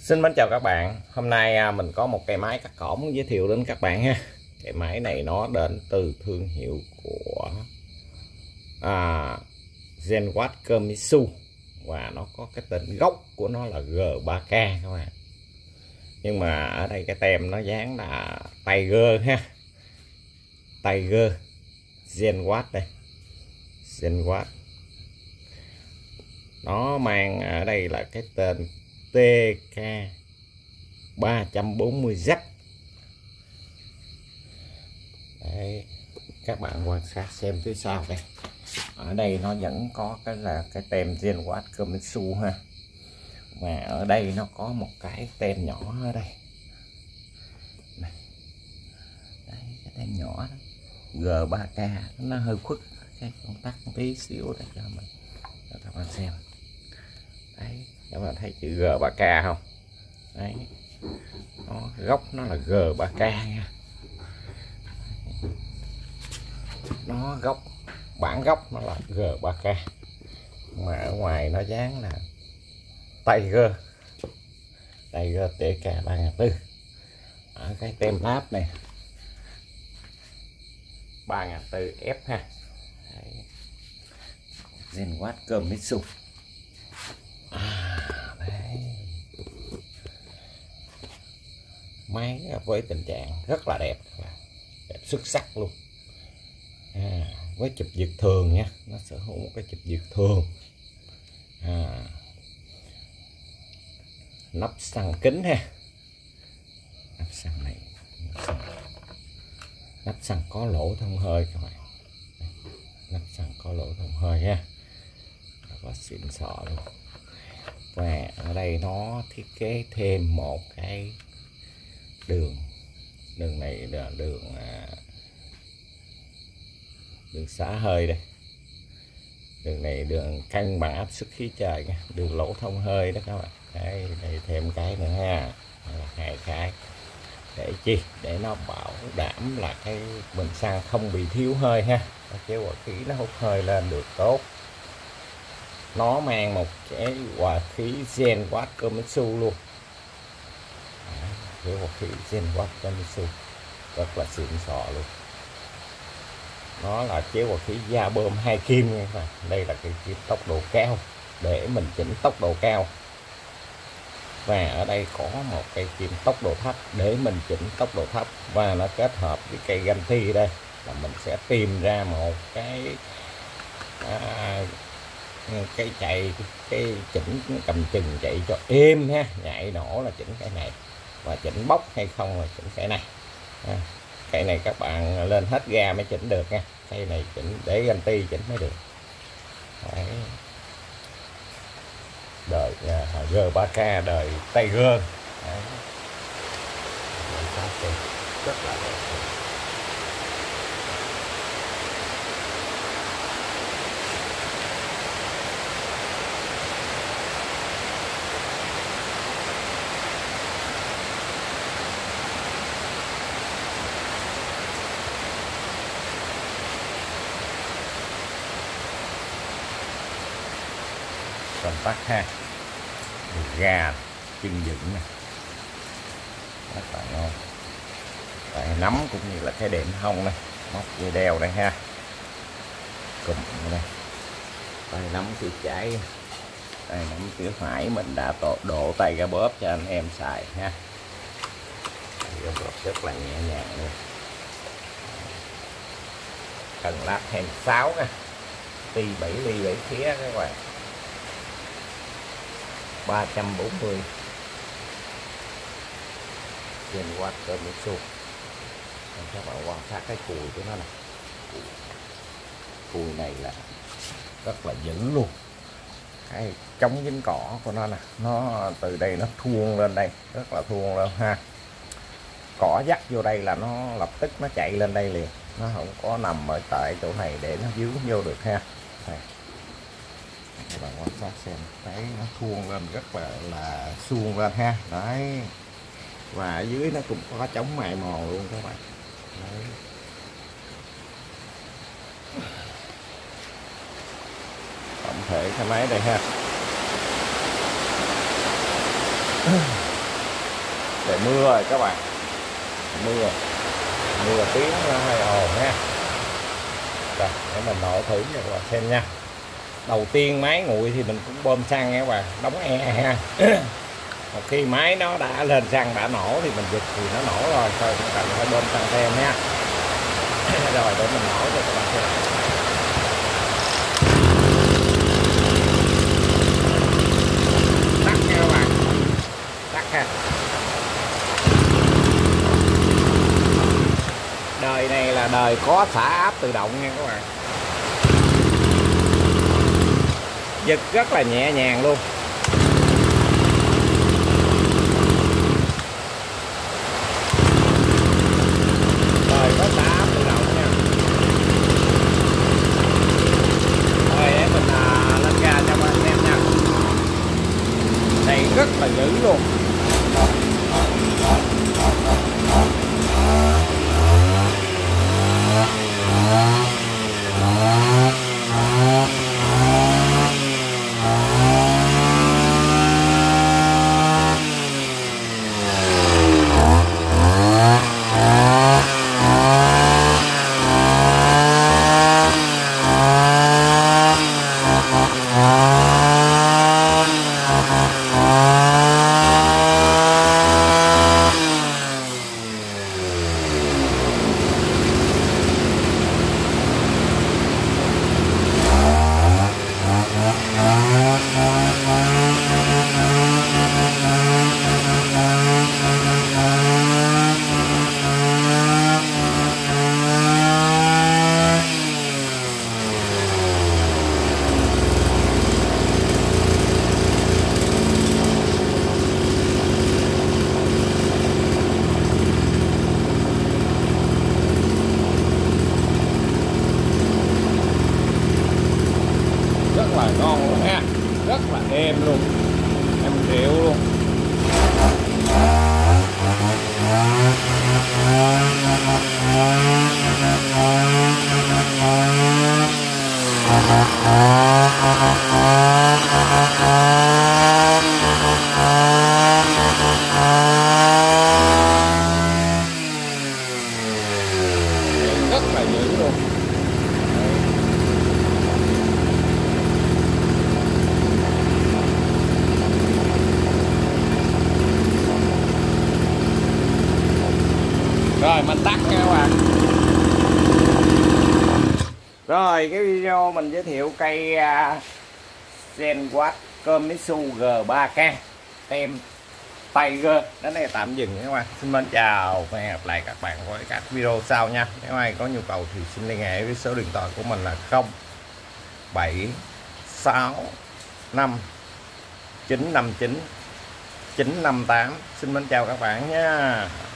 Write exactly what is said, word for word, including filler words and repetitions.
Xin mến chào các bạn. Hôm nay mình có một cây máy cắt cỏ muốn giới thiệu đến các bạn ha. Cây máy này nó đến từ thương hiệu của à, Zenwatt Komatsu và nó có cái tên gốc của nó là G ba K các bạn. Nhưng mà ở đây cái tem nó dán là Tiger ha. Tiger Zenwatt đây. Zenwatt. Nó mang ở đây là cái tên T K ba trăm bốn mươi Z. Đấy, các bạn quan sát xem phía sau đây. Ở đây nó vẫn có cái là cái tem Zenwatt Komatsu ha. Và ở đây nó có một cái tem nhỏ ở đây. Đây, đấy, cái tem nhỏ đó. G ba K nó hơi khuất cái công tắc một tí xíu để cho mình cho các bạn xem. Đấy, các bạn thấy chữ G ba K không? Đấy, nó, gốc nó là G ba K nha. Nó gốc bản gốc nó là G ba K mà ở ngoài nó dán là Tiger Tiger T K ba nghìn tư ở cái tem láp này ba nghìn tư F ha. Zenwatt Komatsu. À, đấy. Máy với tình trạng rất là đẹp, đẹp xuất sắc luôn. À, với chụp giật thường nha, nó sở hữu một cái chụp giật thường. À, nắp xăng kính ha, nắp xăng này, nắp xăng có lỗ thông hơi các bạn. Nắp xăng có lỗ thông hơi ha, rất là xịn sò luôn. Và ở đây nó thiết kế thêm một cái đường, đường này là đường đường xả hơi đây, đường này đường cân bằng áp suất khí trời nha, đường lỗ thông hơi đó các bạn. Đây, đây thêm cái nữa ha, hai cái để chi để nó bảo đảm là cái bình xăng không bị thiếu hơi ha, cái hòa khí nó hút hơi lên được tốt. Nó mang một cái hòa khí Zenwatt Komatsu luôn, cái hòa khí Zenwatt Komatsu rất là xịn sò luôn. Nó là chế hòa khí da bơm hai kim nha các bạn. Đây là cái kim tốc độ cao để mình chỉnh tốc độ cao, và ở đây có một cây kim tốc độ thấp để mình chỉnh tốc độ thấp, và nó kết hợp với cây ganh thi đây là mình sẽ tìm ra một cái à, cái chạy cái chỉnh cầm chừng chạy cho êm ha, nhảy nổ là chỉnh cái này, và chỉnh bốc hay không là chỉnh cái này. À, cái này các bạn lên hết ga mới chỉnh được nha, cây này chỉnh để guarantee chỉnh mới được. Đấy. Đời uh, G ba K đời Tiger. Đấy. Rất là đẹp. Công tắc ha, gà chân dựng nè, rất là ngon. Tại nắm cũng như là cái đệm hông này, móc dây đeo đây ha, cụm đây, tay nắm phía trái, tay nắm phía phải mình đã độ, độ tay ra bóp cho anh em xài ha. Tay ra bóp rất là nhẹ nhàng luôn. Cần lát thêm sáu nha, ti bảy ly bảy khía các bạn. ba trăm bốn mươi Zenwatt Komatsu. Các bạn quan sát cái cùi của nó này, cùi, cùi này là rất là dữ luôn. Cái chống dính cỏ của nó nè, nó từ đây nó thuôn lên đây, rất là thuôn lên ha. Cỏ dắt vô đây là nó lập tức nó chạy lên đây liền, nó không có nằm ở tại chỗ này để nó dướng vô được ha. Đây. Các bạn quan sát xem, thấy nó thuôn lên rất là là suông lên ha. Đấy, và ở dưới nó cũng có chống mài mò luôn các bạn. Đấy. Tổng thể cái máy đây ha. trời mưa rồi các bạn, mưa mưa tiếng nó hơi ồn ha. Rồi để mình nổ thử cho các bạn xem nha. Đầu tiên máy nguội thì mình cũng bơm xăng nha các bạn, đóng e ha. Một khi máy nó đã lên xăng đã nổ thì mình giật thì nó nổ rồi, thôi không cần phải bơm xăng thêm nha. Rồi để mình nổ cho các bạn xem. Tắt nha các bạn, tắt ha. Đời này là đời có xả áp tự động nha các bạn, giật rất là nhẹ nhàng luôn. Đời có xả áp tự động nha. Rồi để mình à, lên ga cho các bạn xem nha. Đây rất là dữ luôn. Rất là ngon luôn ha, rất là êm luôn, em rượu luôn. Rất là dữ luôn. Rồi mình tắt nha các bạn. Rồi cái video mình giới thiệu cây uh, Zenwatt Komatsu G ba K tem Tiger đến đây tạm dừng các bạn. Xin mến chào và hẹn gặp lại các bạn với các video sau nha. Nếu ai có nhu cầu thì xin liên hệ với số điện thoại của mình là không bảy sáu năm chín năm chín chín năm tám. Xin mến chào các bạn nha.